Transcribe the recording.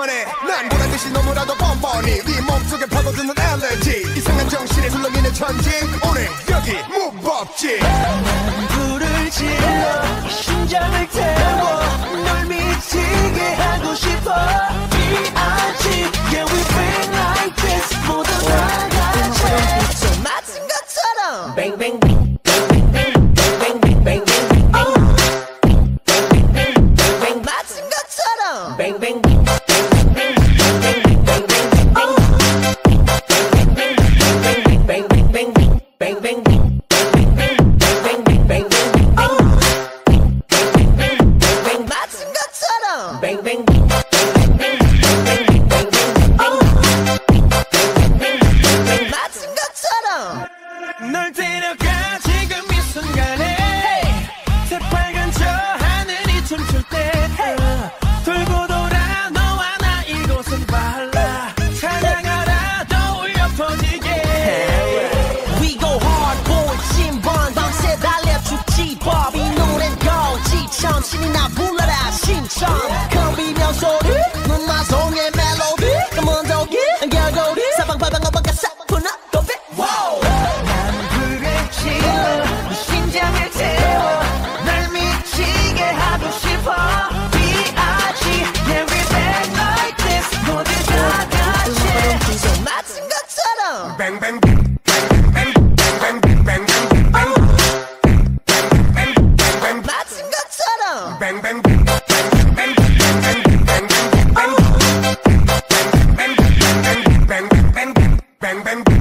원해. 난 보란듯이 너무나도 뻔뻔히 네 몸속에 파고드는 알레르기. 이상한 정신에 술렁이는 천지. 오늘 여기 무법지. 난 불을 질러 심장을 태워 널 미치게 하고 싶어. B.I.G. Yeah we bang like this. 모두 다 같이 손 맞은 것처럼 Bang bang bang bang bang bang bang bang bang bang 맞은 것처럼 Bang bang bang bang bang bang bang bang 맞은 것처럼 Bang bang 맞은 것처럼 널 데려가 지금 이 순간에 새빨간 저 하늘이 춤출 때 돌고 돌아 너와 나 이곳은 발라 찬양하라 더 울려 퍼지게 We go hard boy 신번 밤새 달려 죽지 법 이 노래 고지천 신이 나 불러라 신청 겁이며 소리 눈마송의 멜로디 검은 독이 결고리 사방팔방 어방가 사뿐한 고백 난 불을 질러 심장을 태워 날 미치게 하고 싶어 B.I.G. Yeah we bang like this 모두 다 같이 손 맞은 것처럼 Bang bang bang bang bang bang bang bang bang 맞은 것처럼 bang bang bang bang bang bang bang bang bang bang bang bang bang